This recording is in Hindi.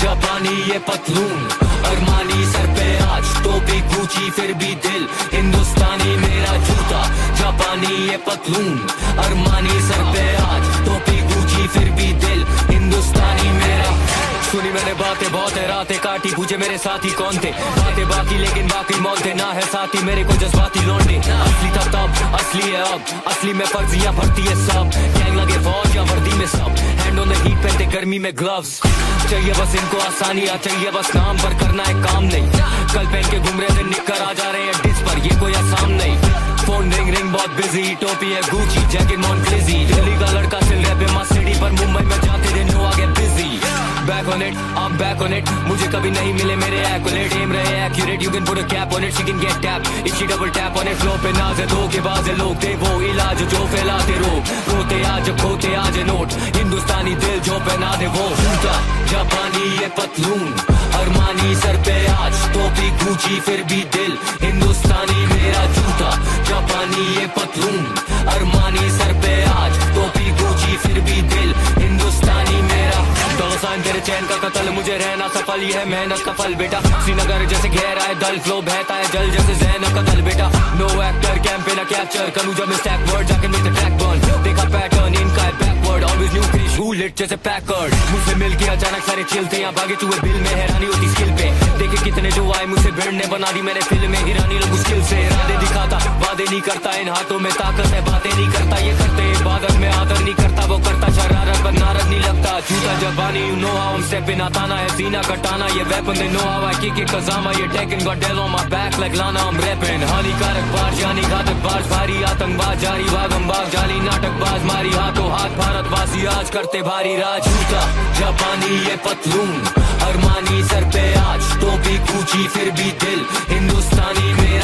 जापानी ये पतलून, अरमानी सर पे आज, टोपी गुची फिर भी दिल, हिंदुस्तानी मेरा जूता, जापानी ये पतलून, अरमानी सर पे आज, टोपी गुची फिर भी दिल, हिंदुस्तानी मेरा। सुनी मैंने बातें बहुत है, रातें काटी, पूछे मेरे साथी कौन थे, बातें बाकी लेकिन बाकी मौत थे, ना है साथी मेरे को जज्बाती लौंडे, असली था तब असली है अब, असली में फर्जियां भरती है सब, गैंग लगे फौज या वर्दी में सब, हैंड ऑन द हीट पहनते गर्मी में ग्लव्स, चाहिए बस इनको आसानियां, चाहिए बस नाम पर करना है काम नहीं, कल पहन के घूम रहे थे निक्कर आ जा रहे हैं डिस पर, ये कोई आसाम नहीं, फोन रिंग रिंग बहुत बिजी, टोपी है गुची जैकेट मॉन्क्लेजी, दिल्ली का लड़का सिल रैप है मस्त सिटी पर, मुंबई में जाते थे नो आगे busy, back on it I'm back on it, मुझे कभी नहीं मिले मेरे एक्युरेट, एम रहे accurate, you can put a cap on it, she can get tapped if she double tap on it, flow पे नाज है धोखेबाज है लोग, थे वो इलाज जो फैलाते रोग, रोते आज खोते आज नोट, हिंदुस्तानी दिल जो पहना दे वो जूता, जापानी ये पतलून, अरमानी सर पे आज, टोपी गुची फिर भी दिल, हिंदुस्तानी मेरा जूता, जापानी ये पतलून, अरमानी सर पे आज, टोपी गुची फिर भी दिल, हिंदुस्तानी मेरा। साइन तेरे चैन का कतल, मुझे रहना सफल, ये है मेहनत का फल बेटा, श्रीनगर जैसे गहरा है दल, फ्लो बहता है जल जैसे जैन का दल बेटा, नो एक्टर कैंपेन कैप्चर करूं जब मैं स्टैक वर्ड जाके मेक द ट्रैक बर्न, देखा पैटर्न इनका है backward, always new fish who lit जैसे पैकर्ड, मुझसे मिलके अचानक सारे चिलते यहाँ भागे चुए बिल में, हैरानी होती स्किल पे, देखे कितने जो आए मुझसे भिड़ने, बना दी मैंने फिल्म में हिरानी लोग मुश्किल से, इरादे दिखाता वादे नहीं करता, इन हाथों में ताकत है बातें नहीं करता, ये करते इबादत में आदर नहीं करता, वो करता शरारत पर नारद नहीं लगता, जूता जापानी you know how I'm stepping, आताना है सीना कटाना, ये weapon they know how I kick it, Kazama ये Tekken got Del on my back like Lana I'm rapping, हानिकारक बार यानी घातक बार, भारी आतंकबाज जारी भागम भाग जाली नाटकबाज, मारी हाथों हाथ भारतवासी आज करते भारी राज, जूता जापानी ये पतलून, अरमानी सर पे आज, टोपी गुची फिर भी दिल, हिंदुस्तानी मेरा